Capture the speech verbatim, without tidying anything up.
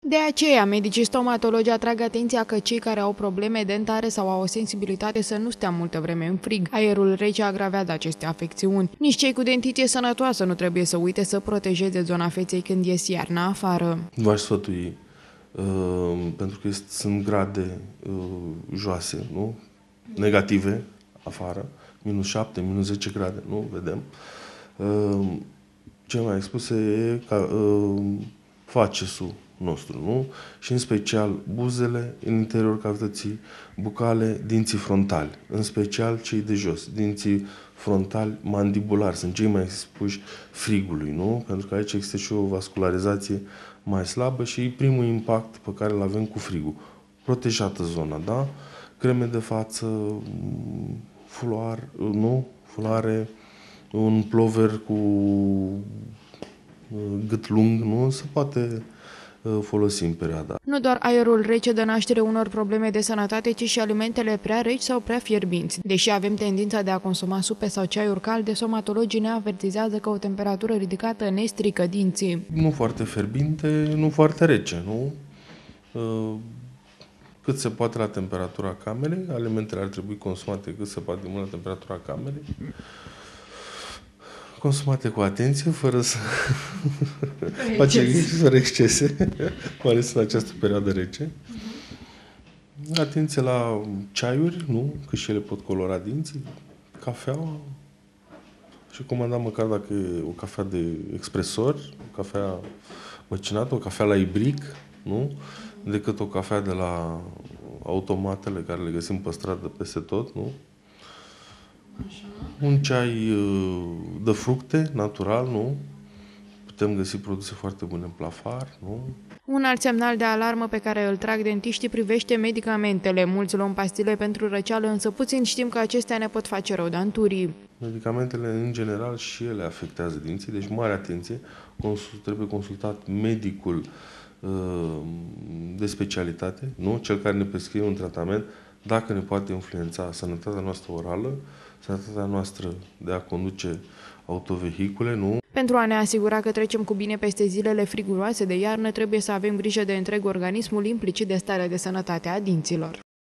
De aceea, medicii stomatologi atrag atenția că cei care au probleme dentare sau au o sensibilitate să nu stea multă vreme în frig. Aerul rece agravează aceste afecțiuni. Nici cei cu dentiție sănătoasă nu trebuie să uite să protejeze zona feței când ies iarna afară. V-aș sfătui, uh, pentru că sunt grade uh, joase, nu? Negative afară, minus șapte, minus zece grade, nu? Vedem. Uh, cel mai expus e ca, uh, facesul nostru, nu? Și în special buzele, în interiorul cavității bucale, dinții frontali, în special cei de jos, dinții frontali mandibulari, sunt cei mai expuși frigului, nu? Pentru că aici există și o vascularizație mai slabă și e primul impact pe care îl avem cu frigul. Protejată zona, da? Creme de față, fuloar, nu? Fulare, un plover cu gât lung, nu? Se poate folosi în perioada. Nu doar aerul rece dă naștere unor probleme de sănătate, ci și alimentele prea reci sau prea fierbinți. Deși avem tendința de a consuma supe sau ceaiuri calde, stomatologii ne avertizează că o temperatură ridicată ne strică dinții. Nu foarte fierbinte, nu foarte rece, nu? Cât se poate la temperatura camerei, alimentele ar trebui consumate cât se poate mult la temperatura camerei. Consumate cu atenție, fără să face fără excese, mai ales în această perioadă rece. Atenție la ceaiuri, nu? Că și ele pot colora dinții. Cafeaua. Și comanda măcar dacă e o cafea de expresor, o cafea măcinată, o cafea la ibric, nu? Decât o cafea de la automatele care le găsim pe stradă peste tot, nu? Așa. Un ceai de fructe, natural, nu? Putem găsi produse foarte bune în plafar, nu? Un alt semnal de alarmă pe care îl trag dentiștii privește medicamentele. Mulți luăm pastile pentru răceală, însă puțin știm că acestea ne pot face rău danturii. Medicamentele, în general, și ele afectează dinții, deci mare atenție, consult, trebuie consultat medicul uh, de specialitate, nu? Cel care ne prescrie un tratament, dacă ne poate influența sănătatea noastră orală, sănătatea noastră de a conduce autovehicule, nu? Pentru a ne asigura că trecem cu bine peste zilele friguroase de iarnă, trebuie să avem grijă de întreg organismul, implicit de starea de sănătate a dinților.